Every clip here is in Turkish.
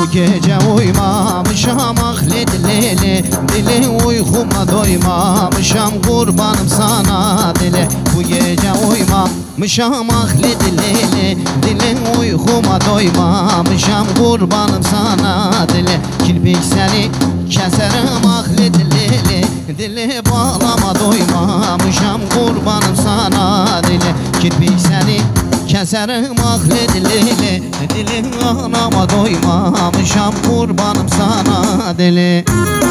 Bu gece uyumamışam ah lili, dili uykuma doymamışam kurbanım sana dili. Bu gece uyumamışam ah lili, dili uykuma doymamışam kurbanım sana dili. Kirpik seni keserim ah lili, dili bağlama doymamışam kurbanım sana dili. Kirpik seni keserim ah lili, dili anama doymamışam kurbanım sana dili.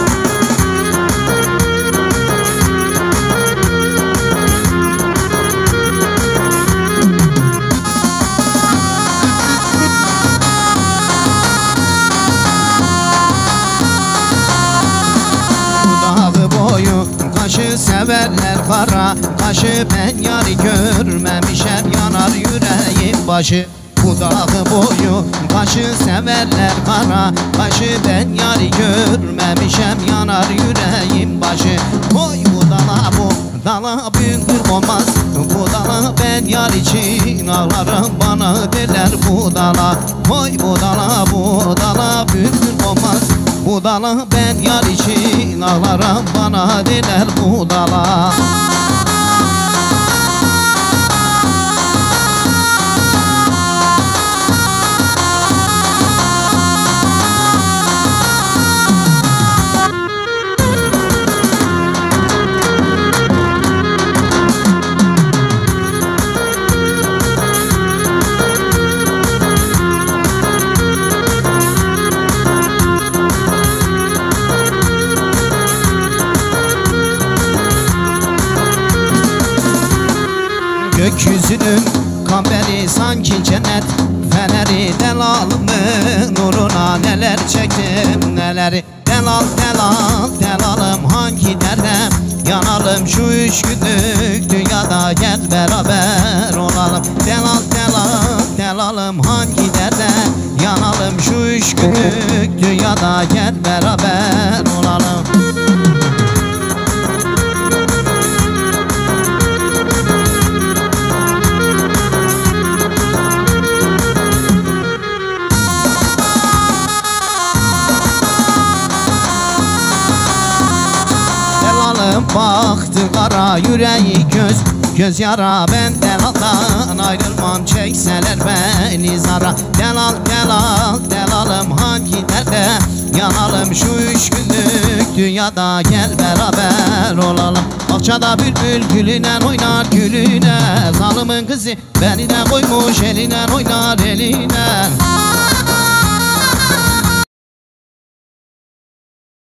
Kaşı severler kara kaşı, ben yari görmemişem yanar yüreğim başı. Bu dağı boyu kaşı severler kara kaşı, ben yari görmemişem yanar yüreğim başı. Oy bu dala büngür olmaz, bu dala ben yar için ağlarım bana derler bu dala. Oy bu dala büngür olmaz, bu dala ben yar için ağlarım bana derler bu dala. Gökyüzünün kamberi sanki cennet feneri, delalımın nuruna neler çektim neleri. Delalım hangi derde yanalım, şu 3 günlük dünyada gel beraber olalım. Delalım hangi derde yanalım, şu 3 günlük dünyada gel beraber olalım. Baktı kara yüreği göz yara, ben delaldan ayrılmam çekseler beni zara. Delalım hangi derde yanalım, şu 3 günlük dünyada gel beraber olalım. Bahçada bülbül gülüne oynar gülüne, zalımın kızı beni de koymuş eline oynar eline.